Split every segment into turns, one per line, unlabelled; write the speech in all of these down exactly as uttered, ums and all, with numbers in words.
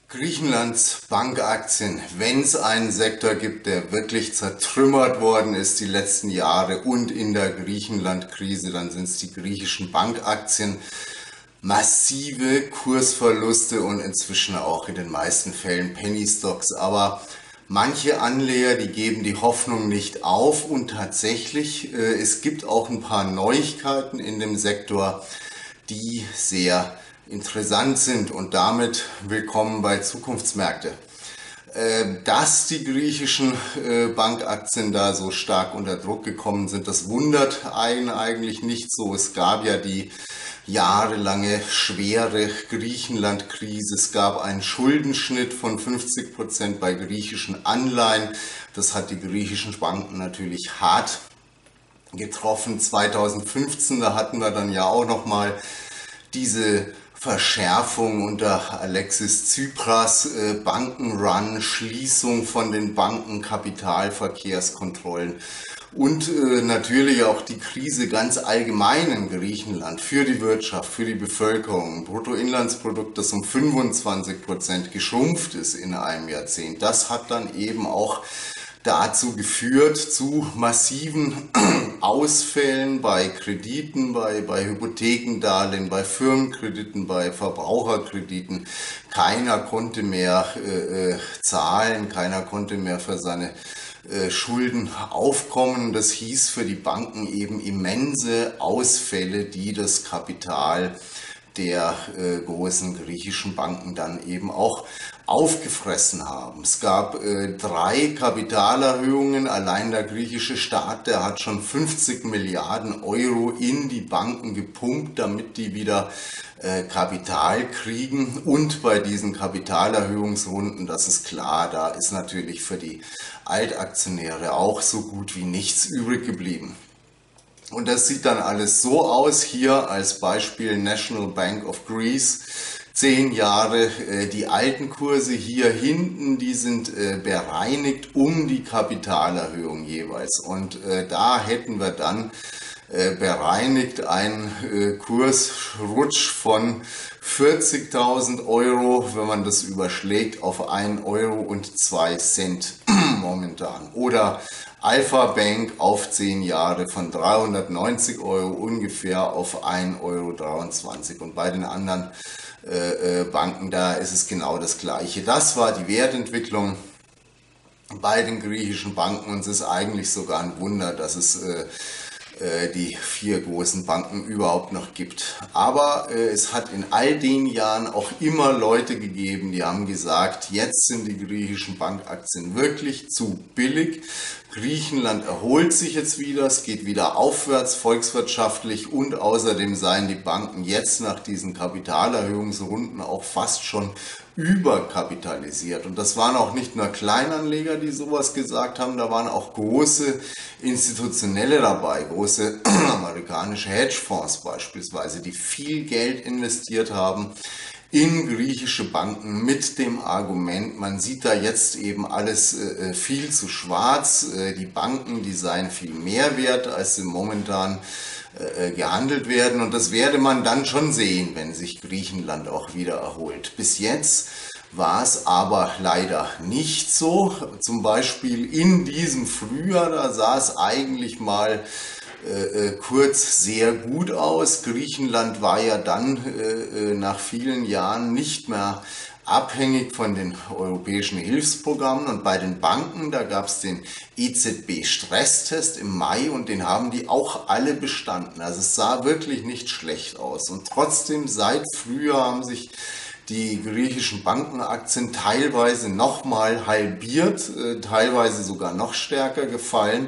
Griechenlands Bankaktien, wenn es einen Sektor gibt, der wirklich zertrümmert worden ist die letzten Jahre und in der Griechenland-Krise, dann sind es die griechischen Bankaktien. Massive Kursverluste und inzwischen auch in den meisten Fällen Penny Stocks. Aber manche Anleger, die geben die Hoffnung nicht auf und tatsächlich, äh, es gibt auch ein paar Neuigkeiten in dem Sektor, die sehr interessant sind, und damit willkommen bei Zukunftsmärkte. Dass die griechischen Bankaktien da so stark unter Druck gekommen sind, das wundert einen eigentlich nicht so. Es gab ja die jahrelange schwere Griechenland-Krise. Es gab einen Schuldenschnitt von fünfzig Prozent bei griechischen Anleihen. Das hat die griechischen Banken natürlich hart getroffen. zweitausendfünfzehn, da hatten wir dann ja auch noch mal diese Verschärfung unter Alexis Tsipras, äh, Bankenrun, Schließung von den Banken, Kapitalverkehrskontrollen und äh, natürlich auch die Krise ganz allgemein in Griechenland für die Wirtschaft, für die Bevölkerung. Bruttoinlandsprodukt, das um fünfundzwanzig Prozent geschrumpft ist in einem Jahrzehnt. Das hat dann eben auch dazu geführt, zu massiven Ausfällen bei Krediten, bei, bei Hypothekendarlehen, bei Firmenkrediten, bei Verbraucherkrediten. Keiner konnte mehr äh, zahlen, keiner konnte mehr für seine äh, Schulden aufkommen. Das hieß für die Banken eben immense Ausfälle, die das Kapital der äh, großen griechischen Banken dann eben auch aufgefressen haben. Es gab äh, drei Kapitalerhöhungen. Allein der griechische Staat, der hat schon fünfzig Milliarden Euro in die Banken gepumpt, damit die wieder äh, Kapital kriegen. Und bei diesen Kapitalerhöhungsrunden, das ist klar, da ist natürlich für die Altaktionäre auch so gut wie nichts übrig geblieben. Und das sieht dann alles so aus, hier als Beispiel National Bank of Greece, zehn Jahre, äh, die alten Kurse hier hinten, die sind äh, bereinigt um die Kapitalerhöhung jeweils. Und äh, da hätten wir dann äh, bereinigt einen äh, Kursrutsch von vierzigtausend Euro, wenn man das überschlägt, auf ein Euro und zwei Cent momentan. Oder Alpha Bank auf zehn Jahre von dreihundertneunzig Euro ungefähr auf ein Euro dreiundzwanzig. Und bei den anderen äh, Banken, da ist es genau das Gleiche. Das war die Wertentwicklung bei den griechischen Banken, und es ist eigentlich sogar ein Wunder, dass es äh, die vier großen Banken überhaupt noch gibt. Aber äh, es hat in all den Jahren auch immer Leute gegeben, die haben gesagt, jetzt sind die griechischen Bankaktien wirklich zu billig. Griechenland erholt sich jetzt wieder, es geht wieder aufwärts volkswirtschaftlich, und außerdem seien die Banken jetzt nach diesen Kapitalerhöhungsrunden auch fast schon überkapitalisiert. Und das waren auch nicht nur Kleinanleger, die sowas gesagt haben, da waren auch große Institutionelle dabei, große amerikanische Hedgefonds beispielsweise, die viel Geld investiert haben in griechische Banken mit dem Argument, man sieht da jetzt eben alles äh, viel zu schwarz, äh, die Banken, die seien viel mehr wert, als sie momentan äh, gehandelt werden, und das werde man dann schon sehen, wenn sich Griechenland auch wieder erholt. Bis jetzt war es aber leider nicht so. Zum Beispiel in diesem Frühjahr, da sah es eigentlich mal Äh, kurz sehr gut aus. Griechenland war ja dann äh, nach vielen Jahren nicht mehr abhängig von den europäischen Hilfsprogrammen, und bei den Banken, da gab es den E Z B-Stresstest im Mai, und den haben die auch alle bestanden. Also es sah wirklich nicht schlecht aus, und trotzdem seit Frühjahr haben sich die griechischen Bankenaktien teilweise nochmal halbiert, äh, teilweise sogar noch stärker gefallen,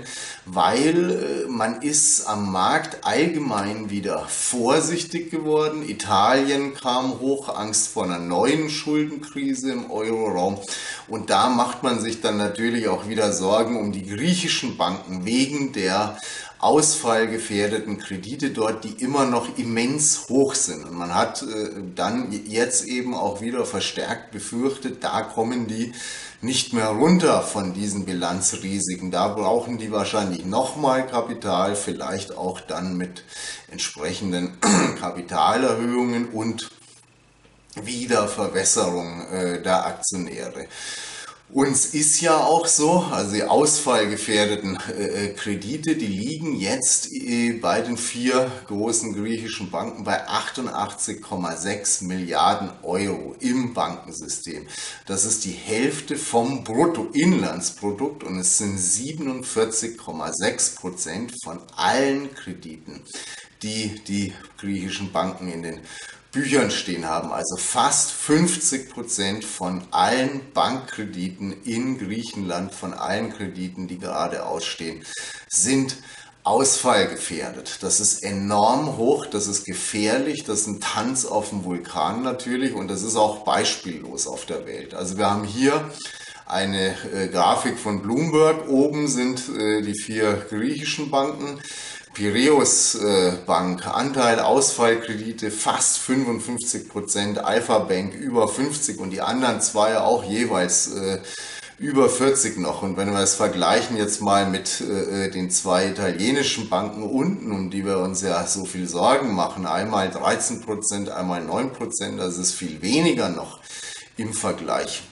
weil äh, man ist am Markt allgemein wieder vorsichtig geworden. Italien kam hoch, Angst vor einer neuen Schuldenkrise im Euroraum, und da macht man sich dann natürlich auch wieder Sorgen um die griechischen Banken wegen der ausfallgefährdeten Kredite dort, die immer noch immens hoch sind. Und man hat äh, dann jetzt eben auch wieder verstärkt befürchtet, da kommen die nicht mehr runter von diesen Bilanzrisiken. Da brauchen die wahrscheinlich nochmal Kapital, vielleicht auch dann mit entsprechenden Kapitalerhöhungen und Wiederverwässerung äh, der Aktionäre. Uns ist ja auch so, also die ausfallgefährdeten äh, Kredite, die liegen jetzt äh, bei den vier großen griechischen Banken bei achtundachtzig Komma sechs Milliarden Euro im Bankensystem. Das ist die Hälfte vom Bruttoinlandsprodukt und es sind siebenundvierzig Komma sechs Prozent von allen Krediten, die die griechischen Banken in den Büchern stehen haben. Also fast fünfzig Prozent von allen Bankkrediten in Griechenland, von allen Krediten, die gerade ausstehen, sind ausfallgefährdet. Das ist enorm hoch, das ist gefährlich, das ist ein Tanz auf dem Vulkan natürlich und das ist auch beispiellos auf der Welt. Also wir haben hier eine äh, Grafik von Bloomberg. Oben sind äh, die vier griechischen Banken. Piraeus äh, Bank, Anteil Ausfallkredite fast fünfundfünfzig Prozent, Alpha Bank über fünfzig und die anderen zwei auch jeweils äh, über vierzig noch. Und wenn wir es vergleichen jetzt mal mit äh, den zwei italienischen Banken unten, um die wir uns ja so viel Sorgen machen, einmal dreizehn Prozent, einmal neun Prozent, das ist viel weniger noch im Vergleich.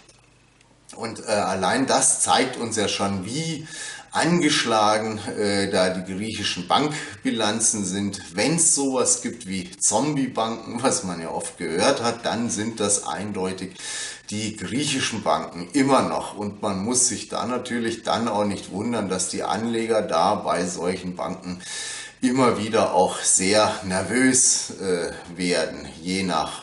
Und äh, allein das zeigt uns ja schon, wie angeschlagen äh, da die griechischen Bankbilanzen sind. Wenn es sowas gibt wie Zombie-Banken, was man ja oft gehört hat, dann sind das eindeutig die griechischen Banken immer noch. Und man muss sich da natürlich dann auch nicht wundern, dass die Anleger da bei solchen Banken immer wieder auch sehr nervös äh, werden, je nach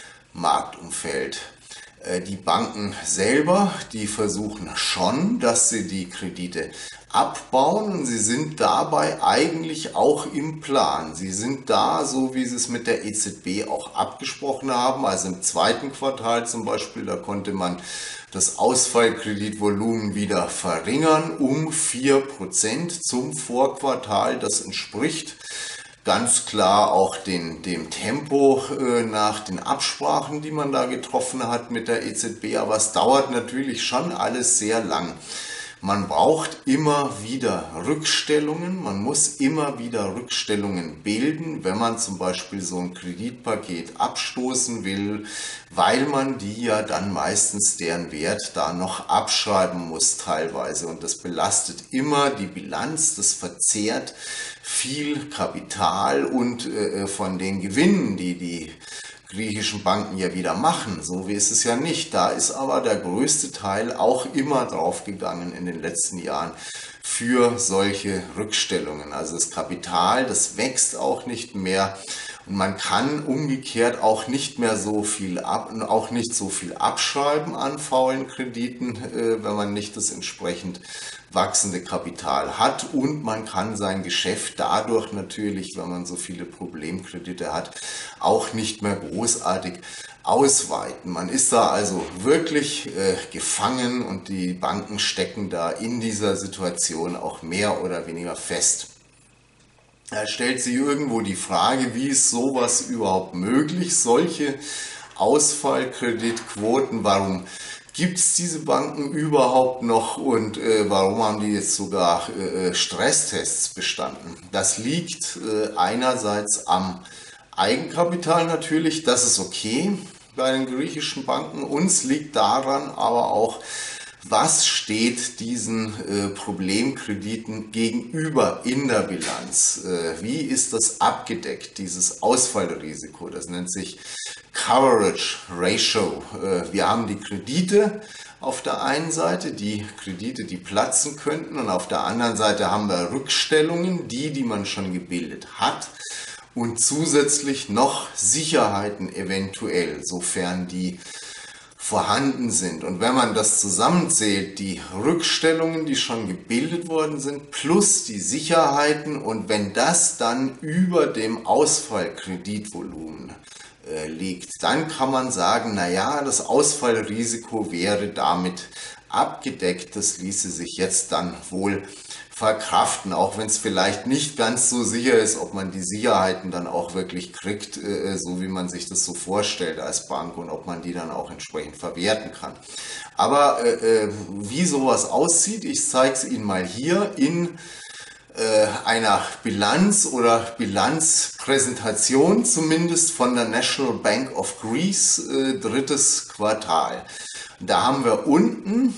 Marktumfeld. Die Banken selber, die versuchen schon, dass sie die Kredite abbauen und sie sind dabei eigentlich auch im Plan. Sie sind da, so wie sie es mit der E Z B auch abgesprochen haben. Also im zweiten Quartal zum Beispiel, da konnte man das Ausfallkreditvolumen wieder verringern um vier Prozent zum Vorquartal. Das entspricht ganz klar auch den, dem Tempo äh, nach den Absprachen, die man da getroffen hat mit der E Z B. Aber es dauert natürlich schon alles sehr lang. Man braucht immer wieder Rückstellungen, man muss immer wieder Rückstellungen bilden, wenn man zum Beispiel so ein Kreditpaket abstoßen will, weil man die ja dann meistens deren Wert da noch abschreiben muss teilweise. Und das belastet immer die Bilanz, das verzehrt viel Kapital und äh, von den Gewinnen, die die griechischen Banken ja wieder machen. So wie ist es ja nicht. Da ist aber der größte Teil auch immer draufgegangen in den letzten Jahren für solche Rückstellungen. Also das Kapital, das wächst auch nicht mehr und man kann umgekehrt auch nicht mehr so viel ab, auch nicht so viel abschreiben an faulen Krediten, äh, wenn man nicht das entsprechend wachsende Kapital hat und man kann sein Geschäft dadurch natürlich, wenn man so viele Problemkredite hat, auch nicht mehr großartig ausweiten. Man ist da also wirklich äh, gefangen und die Banken stecken da in dieser Situation auch mehr oder weniger fest. Da stellt sich irgendwo die Frage, wie ist sowas überhaupt möglich, solche Ausfallkreditquoten, warum gibt es diese Banken überhaupt noch und äh, warum haben die jetzt sogar äh, Stresstests bestanden? Das liegt äh, einerseits am Eigenkapital natürlich, das ist okay bei den griechischen Banken. Uns liegt daran aber auch, was steht diesen äh, Problemkrediten gegenüber in der Bilanz? Äh, wie ist das abgedeckt, dieses Ausfallrisiko? Das nennt sich Coverage Ratio. Äh, wir haben die Kredite auf der einen Seite, die Kredite, die platzen könnten, und auf der anderen Seite haben wir Rückstellungen, die, die man schon gebildet hat, und zusätzlich noch Sicherheiten eventuell, sofern die vorhanden sind. Und wenn man das zusammenzählt, die Rückstellungen, die schon gebildet worden sind, plus die Sicherheiten, und wenn das dann über dem Ausfallkreditvolumen äh, liegt, dann kann man sagen, naja, das Ausfallrisiko wäre damit abgedeckt. Das ließe sich jetzt dann wohl verkraften, auch wenn es vielleicht nicht ganz so sicher ist, ob man die Sicherheiten dann auch wirklich kriegt, äh, so wie man sich das so vorstellt als Bank, und ob man die dann auch entsprechend verwerten kann. Aber äh, wie sowas aussieht, ich zeige es Ihnen mal hier in einer Bilanz oder Bilanzpräsentation zumindest von der National Bank of Greece, äh, drittes Quartal. Da haben wir unten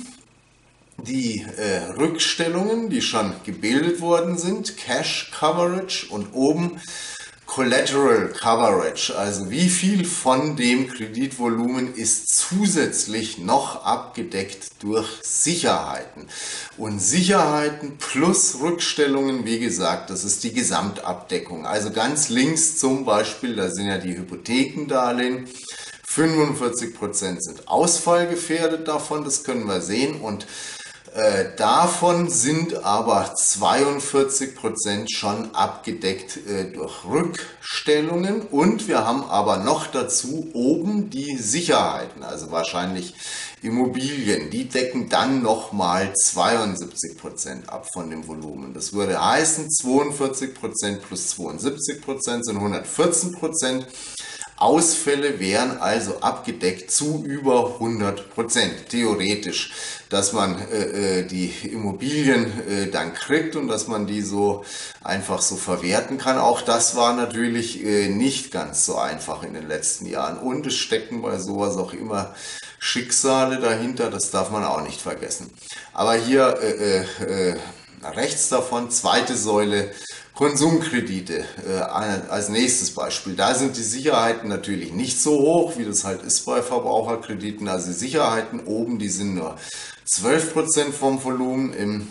die äh, Rückstellungen, die schon gebildet worden sind, Cash Coverage, und oben Collateral Coverage, also wie viel von dem Kreditvolumen ist zusätzlich noch abgedeckt durch Sicherheiten. Und Sicherheiten plus Rückstellungen, wie gesagt, das ist die Gesamtabdeckung. Also ganz links zum Beispiel, da sind ja die Hypothekendarlehen, fünfundvierzig Prozent sind ausfallgefährdet davon, das können wir sehen, und Äh, davon sind aber zweiundvierzig Prozent schon abgedeckt äh, durch Rückstellungen, und wir haben aber noch dazu oben die Sicherheiten, also wahrscheinlich Immobilien, die decken dann nochmal zweiundsiebzig Prozent ab von dem Volumen. Das würde heißen, zweiundvierzig Prozent plus zweiundsiebzig Prozent sind hundertvierzehn Prozent. Ausfälle wären also abgedeckt zu über hundert Prozent, theoretisch, dass man äh, die Immobilien äh, dann kriegt und dass man die so einfach so verwerten kann. Auch das war natürlich äh, nicht ganz so einfach in den letzten Jahren, und es stecken bei sowas auch immer Schicksale dahinter, das darf man auch nicht vergessen. Aber hier äh, äh, rechts davon, zweite Säule, Konsumkredite äh, als nächstes Beispiel. Da sind die Sicherheiten natürlich nicht so hoch, wie das halt ist bei Verbraucherkrediten. Also die Sicherheiten oben, die sind nur zwölf Prozent vom Volumen in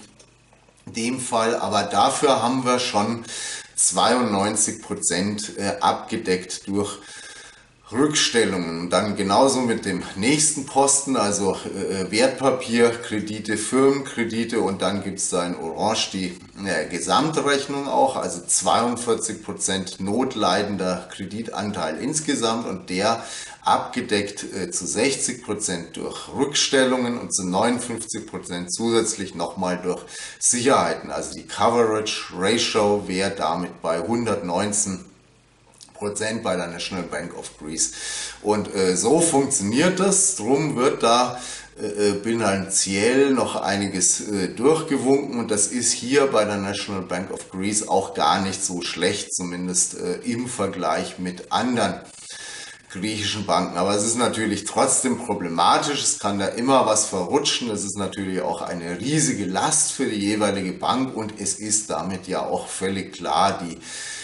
dem Fall, aber dafür haben wir schon zweiundneunzig Prozent äh, abgedeckt durch Rückstellungen. Und dann genauso mit dem nächsten Posten, also äh, Wertpapierkredite, Firmenkredite, und dann gibt es da in Orange die äh, Gesamtrechnung auch, also zweiundvierzig Prozent notleidender Kreditanteil insgesamt, und der abgedeckt äh, zu sechzig Prozent durch Rückstellungen und zu neunundfünfzig Prozent zusätzlich nochmal durch Sicherheiten. Also die Coverage Ratio wäre damit bei hundertneunzehn Prozent bei der National Bank of Greece. Und äh, so funktioniert das. Drum wird da äh, bilanziell noch einiges äh, durchgewunken, und das ist hier bei der National Bank of Greece auch gar nicht so schlecht, zumindest äh, im Vergleich mit anderen griechischen Banken. Aber es ist natürlich trotzdem problematisch, es kann da immer was verrutschen, es ist natürlich auch eine riesige Last für die jeweilige Bank, und es ist damit ja auch völlig klar, die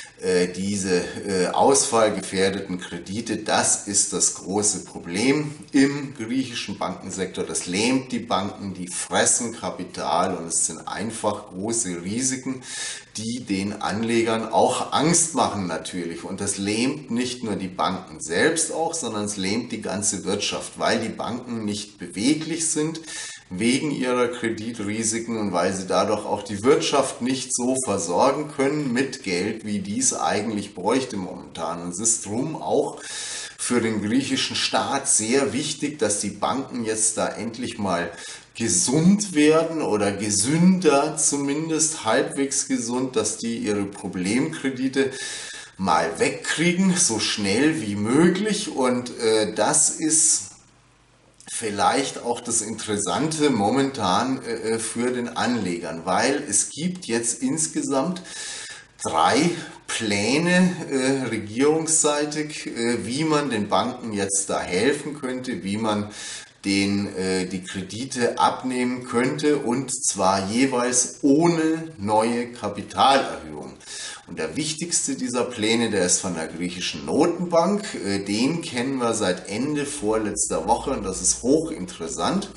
diese äh, ausfallgefährdeten Kredite, das ist das große Problem im griechischen Bankensektor. Das lähmt die Banken, die fressen Kapital, und es sind einfach große Risiken, die den Anlegern auch Angst machen natürlich. Und das lähmt nicht nur die Banken selbst auch, sondern es lähmt die ganze Wirtschaft, weil die Banken nicht beweglich sind wegen ihrer Kreditrisiken und weil sie dadurch auch die Wirtschaft nicht so versorgen können mit Geld, wie dies eigentlich bräuchte momentan. Und es ist drum auch für den griechischen Staat sehr wichtig, dass die Banken jetzt da endlich mal gesund werden oder gesünder, zumindest halbwegs gesund, dass die ihre Problemkredite mal wegkriegen, so schnell wie möglich. Und äh, das ist vielleicht auch das Interessante momentan äh, für den Anlegern, weil es gibt jetzt insgesamt drei Pläne äh, regierungsseitig, äh, wie man den Banken jetzt da helfen könnte, wie man den äh, die Kredite abnehmen könnte, und zwar jeweils ohne neue Kapitalerhöhung. Und der wichtigste dieser Pläne, der ist von der griechischen Notenbank. Äh, den kennen wir seit Ende vorletzter Woche, und das ist hochinteressant.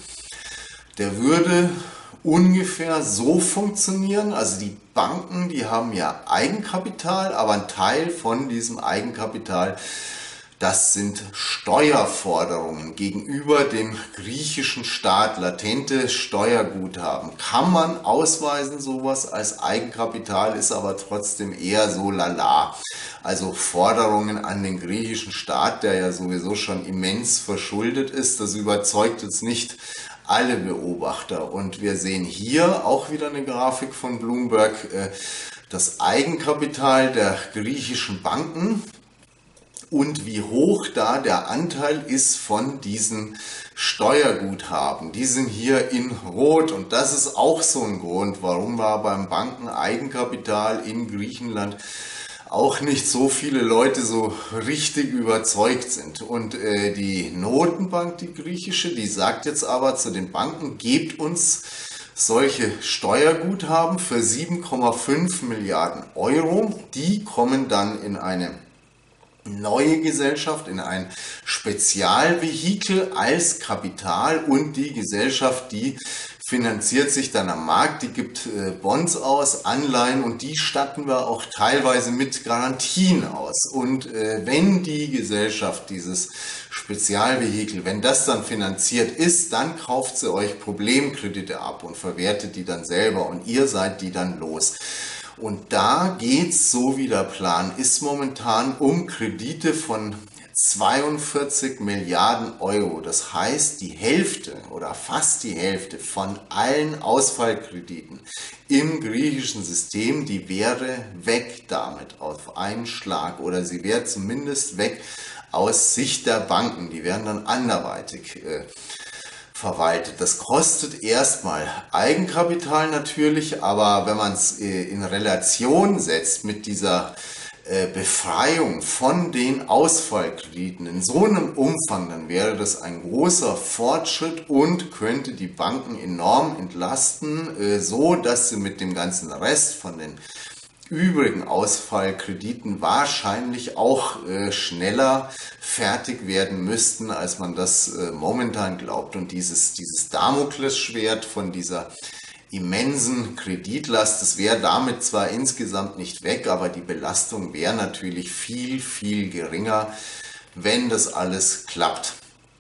Der würde ungefähr so funktionieren, also die Banken, die haben ja Eigenkapital, aber ein Teil von diesem Eigenkapital, das sind Steuerforderungen gegenüber dem griechischen Staat, latente Steuerguthaben. Kann man ausweisen, sowas als Eigenkapital, ist aber trotzdem eher so lala. Also Forderungen an den griechischen Staat, der ja sowieso schon immens verschuldet ist, das überzeugt jetzt nicht alle Beobachter. Und wir sehen hier auch wieder eine Grafik von Bloomberg, das Eigenkapital der griechischen Banken und wie hoch da der Anteil ist von diesen Steuerguthaben, die sind hier in Rot, und das ist auch so ein Grund, warum wir beim Bankeneigenkapital in Griechenland auch nicht so viele Leute so richtig überzeugt sind. Und äh, die Notenbank, die griechische, die sagt jetzt aber zu den Banken: Gebt uns solche Steuerguthaben für sieben Komma fünf Milliarden Euro. Die kommen dann in eine neue Gesellschaft, in ein Spezialvehikel als Kapital, und die Gesellschaft, die finanziert sich dann am Markt, die gibt äh, Bonds aus, Anleihen, und die statten wir auch teilweise mit Garantien aus. Und äh, wenn die Gesellschaft, dieses Spezialvehikel, wenn das dann finanziert ist, dann kauft sie euch Problemkredite ab und verwertet die dann selber, und ihr seid die dann los. Und da geht's, so wie der Plan ist momentan, um Kredite von zweiundvierzig Milliarden Euro. Das heißt, die Hälfte oder fast die Hälfte von allen Ausfallkrediten im griechischen System, die wäre weg damit auf einen Schlag, oder sie wäre zumindest weg aus Sicht der Banken. Die werden dann anderweitig äh, verwaltet. Das kostet erstmal Eigenkapital natürlich, aber wenn man es äh, in Relation setzt mit dieser Befreiung von den Ausfallkrediten in so einem Umfang, dann wäre das ein großer Fortschritt und könnte die Banken enorm entlasten, so dass sie mit dem ganzen Rest von den übrigen Ausfallkrediten wahrscheinlich auch schneller fertig werden müssten, als man das momentan glaubt. Und dieses, dieses Damoklesschwert von dieser immensen Kreditlast, das wäre damit zwar insgesamt nicht weg, aber die Belastung wäre natürlich viel, viel geringer, wenn das alles klappt.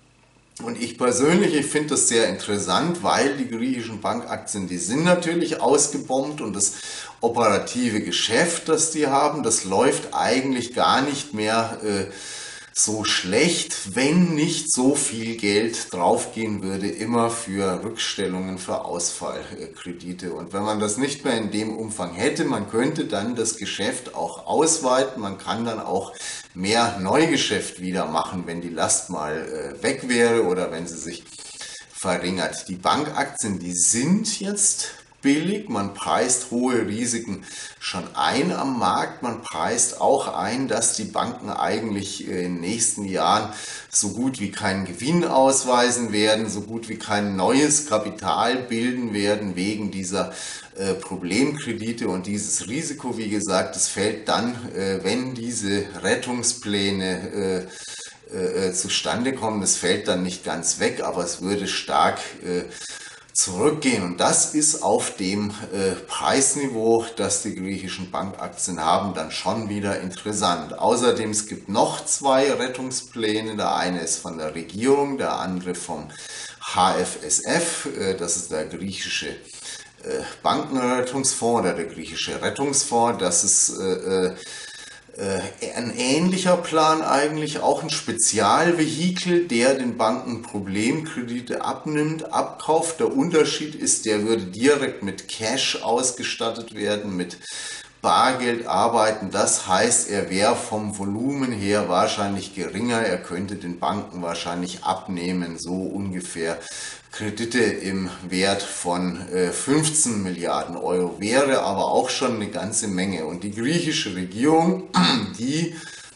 Und ich persönlich, ich finde das sehr interessant, weil die griechischen Bankaktien, die sind natürlich ausgebombt, und das operative Geschäft, das die haben, das läuft eigentlich gar nicht mehr äh, so schlecht, wenn nicht so viel Geld draufgehen würde, immer für Rückstellungen, für Ausfallkredite. Und wenn man das nicht mehr in dem Umfang hätte, man könnte dann das Geschäft auch ausweiten, man kann dann auch mehr Neugeschäft wieder machen, wenn die Last mal äh, weg wäre oder wenn sie sich verringert. Die Bankaktien, die sind jetzt billig, man preist hohe Risiken schon ein am Markt, man preist auch ein, dass die Banken eigentlich in den nächsten Jahren so gut wie keinen Gewinn ausweisen werden, so gut wie kein neues Kapital bilden werden wegen dieser äh, Problemkredite, und dieses Risiko, wie gesagt, das fällt dann, äh, wenn diese Rettungspläne äh, äh, zustande kommen, das fällt dann nicht ganz weg, aber es würde stark äh, zurückgehen, und das ist auf dem äh, Preisniveau, das die griechischen Bankaktien haben, dann schon wieder interessant. Außerdem, es gibt noch zwei Rettungspläne, der eine ist von der Regierung, der andere vom H F S F, äh, das ist der griechische äh, Bankenrettungsfonds oder der griechische Rettungsfonds, das ist äh, ein ähnlicher Plan eigentlich, auch ein Spezialvehikel, der den Banken Problemkredite abnimmt, abkauft. Der Unterschied ist, der würde direkt mit Cash ausgestattet werden, mit Bargeld arbeiten. Das heißt, er wäre vom Volumen her wahrscheinlich geringer. Er könnte den Banken wahrscheinlich abnehmen, so ungefähr Kredite im Wert von äh, fünfzehn Milliarden Euro, wäre aber auch schon eine ganze Menge. Und die griechische Regierung, die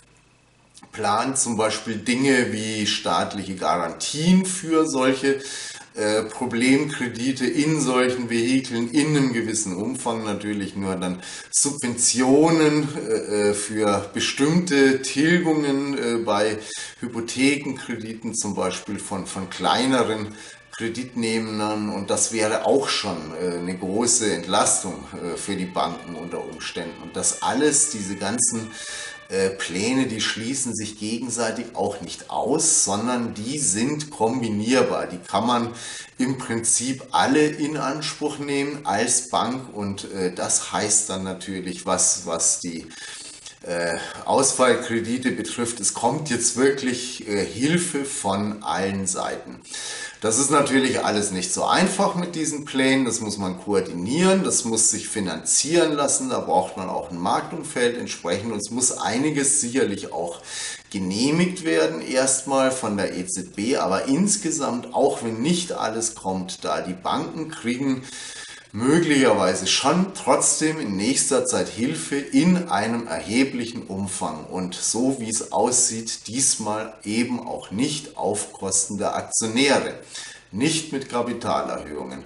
plant zum Beispiel Dinge wie staatliche Garantien für solche äh, Problemkredite in solchen Vehikeln in einem gewissen Umfang, natürlich nur dann Subventionen äh, für bestimmte Tilgungen äh, bei Hypothekenkrediten, zum Beispiel von, von kleineren Kreditnehmern, und das wäre auch schon äh, eine große Entlastung äh, für die Banken unter Umständen. Und das alles, diese ganzen äh, Pläne, die schließen sich gegenseitig auch nicht aus, sondern die sind kombinierbar. Die kann man im Prinzip alle in Anspruch nehmen als Bank, und äh, das heißt dann natürlich, was, was die äh, Ausfallkredite betrifft. Es kommt jetzt wirklich äh, Hilfe von allen Seiten. Das ist natürlich alles nicht so einfach mit diesen Plänen, das muss man koordinieren, das muss sich finanzieren lassen, da braucht man auch ein Marktumfeld entsprechend und es muss einiges sicherlich auch genehmigt werden, erstmal von der E Z B, aber insgesamt, auch wenn nicht alles kommt, da die Banken kriegen möglicherweise schon trotzdem in nächster Zeit Hilfe in einem erheblichen Umfang und so wie es aussieht, diesmal eben auch nicht auf Kosten der Aktionäre, nicht mit Kapitalerhöhungen.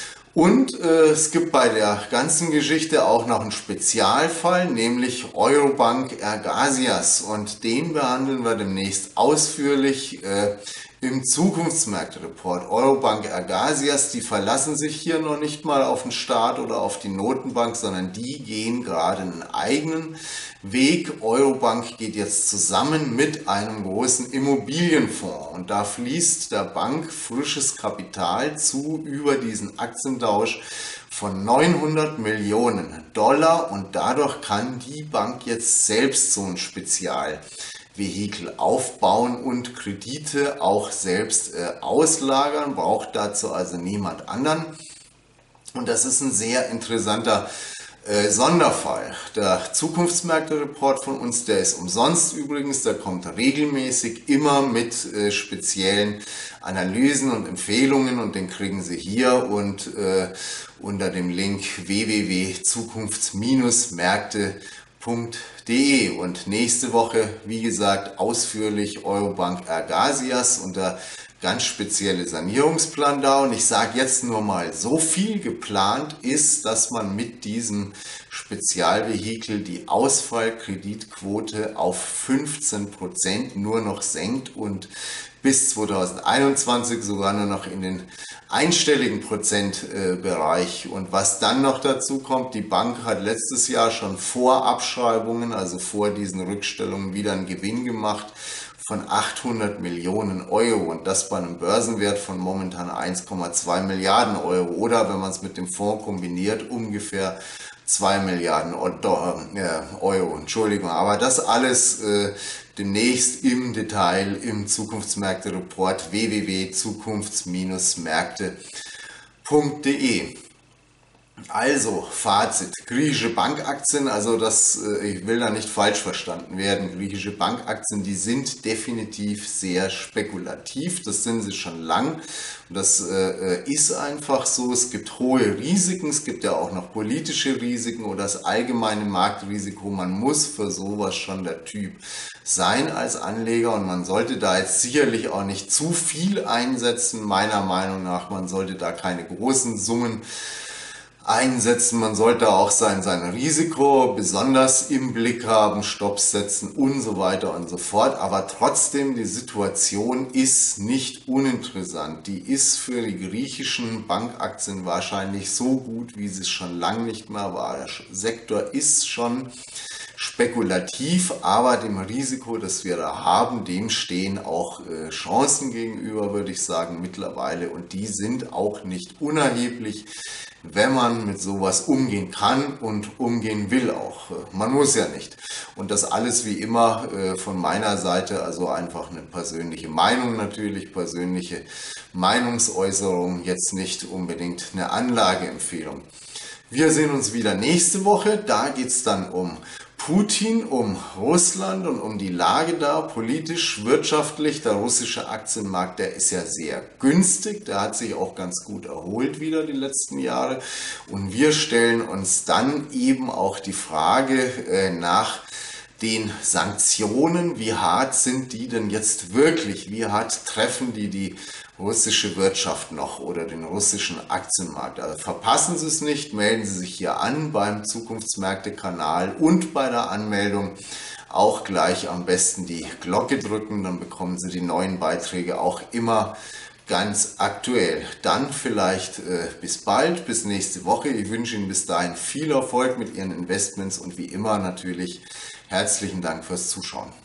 Und äh, es gibt bei der ganzen Geschichte auch noch einen Spezialfall, nämlich Eurobank Ergasias und den behandeln wir demnächst ausführlich äh, im Zukunftsmärkte-Report. Eurobank Ergasias, die verlassen sich hier noch nicht mal auf den Staat oder auf die Notenbank, sondern die gehen gerade einen eigenen Weg. Eurobank geht jetzt zusammen mit einem großen Immobilienfonds und da fließt der Bank frisches Kapital zu über diesen Aktientausch von neunhundert Millionen Dollar und dadurch kann die Bank jetzt selbst so ein Spezialvehikel aufbauen und Kredite auch selbst äh, auslagern, braucht dazu also niemand anderen. Und das ist ein sehr interessanter äh, Sonderfall. Der Zukunftsmärkte-Report von uns, der ist umsonst übrigens, der kommt regelmäßig immer mit äh, speziellen Analysen und Empfehlungen und den kriegen Sie hier und äh, unter dem Link w w w punkt zukunfts Märkte punkt de und nächste Woche, wie gesagt, ausführlich Eurobank Ergasias und der ganz spezielle Sanierungsplan da. Und ich sage jetzt nur mal, so viel geplant ist, dass man mit diesem Spezialvehikel die Ausfallkreditquote auf fünfzehn Prozent nur noch senkt und bis zweitausendeinundzwanzig sogar nur noch in den einstelligen Prozentbereich. Und was dann noch dazu kommt, die Bank hat letztes Jahr schon vor Abschreibungen, also vor diesen Rückstellungen, wieder einen Gewinn gemacht von achthundert Millionen Euro und das bei einem Börsenwert von momentan eins Komma zwei Milliarden Euro oder wenn man es mit dem Fonds kombiniert, ungefähr zwei Milliarden Euro. Entschuldigung, aber das alles äh, demnächst im Detail im Zukunftsmärkte-Report w w w punkt zukunfts Märkte punkt de. Also, Fazit, griechische Bankaktien, also das, ich will da nicht falsch verstanden werden, griechische Bankaktien, die sind definitiv sehr spekulativ, das sind sie schon lang und das äh, ist einfach so, es gibt hohe Risiken, es gibt ja auch noch politische Risiken oder das allgemeine Marktrisiko, man muss für sowas schon der Typ sein als Anleger und man sollte da jetzt sicherlich auch nicht zu viel einsetzen, meiner Meinung nach, man sollte da keine großen Summen einsetzen, man sollte auch sein, sein Risiko besonders im Blick haben, Stopps setzen und so weiter und so fort, aber trotzdem, die Situation ist nicht uninteressant, die ist für die griechischen Bankaktien wahrscheinlich so gut, wie sie es schon lange nicht mehr war, der Sektor ist schon spekulativ, aber dem Risiko, das wir da haben, dem stehen auch äh, Chancen gegenüber, würde ich sagen, mittlerweile und die sind auch nicht unerheblich, wenn man mit sowas umgehen kann und umgehen will auch. Man muss ja nicht. Und das alles wie immer äh, von meiner Seite, also einfach eine persönliche Meinung natürlich, persönliche Meinungsäußerung, jetzt nicht unbedingt eine Anlageempfehlung. Wir sehen uns wieder nächste Woche, da geht es dann um Putin, um Russland und um die Lage da, politisch, wirtschaftlich. Der russische Aktienmarkt, der ist ja sehr günstig, der hat sich auch ganz gut erholt wieder die letzten Jahre. Und wir stellen uns dann eben auch die Frage äh, nach den Sanktionen, wie hart sind die denn jetzt wirklich, wie hart treffen die die russische Wirtschaft noch oder den russischen Aktienmarkt. Also verpassen Sie es nicht, melden Sie sich hier an beim Zukunftsmärkte-Kanal und bei der Anmeldung auch gleich am besten die Glocke drücken, dann bekommen Sie die neuen Beiträge auch immer ganz aktuell. Dann vielleicht äh, bis bald, bis nächste Woche. Ich wünsche Ihnen bis dahin viel Erfolg mit Ihren Investments und wie immer natürlich herzlichen Dank fürs Zuschauen.